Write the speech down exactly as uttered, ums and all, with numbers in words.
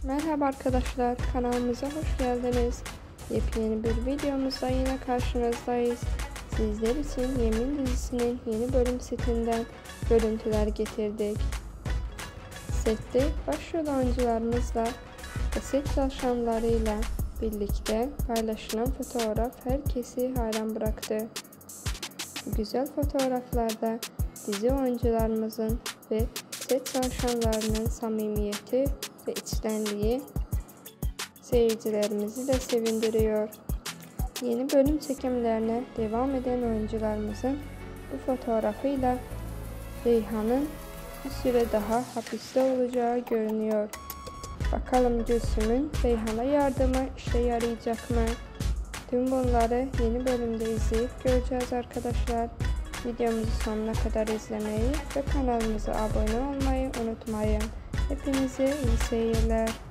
Merhaba arkadaşlar, kanalımıza hoş geldiniz. Yepyeni bir videomuzda yine karşınızdayız. Sizler için Yemin dizisinin yeni bölüm setinden görüntüler getirdik. Sette başrol oyuncularımızla ve set çalışanlarıyla birlikte paylaşılan fotoğraf herkesi hayran bıraktı. Bu güzel fotoğraflarda dizi oyuncularımızın ve set çalışanlarının samimiyeti ve içtenliği seyircilerimizi de sevindiriyor. Yeni bölüm çekimlerine devam eden oyuncularımızın bu fotoğrafıyla Reyhan'ın bir süre daha hapiste olacağı görünüyor. Bakalım Gülsüm'ün Reyhan'a yardımı işe yarayacak mı? Tüm bunları yeni bölümde izleyip göreceğiz arkadaşlar. Videomuzu sonuna kadar izlemeyi ve kanalımıza abone olmayı unutmayın. Hepinize iyi seyirler.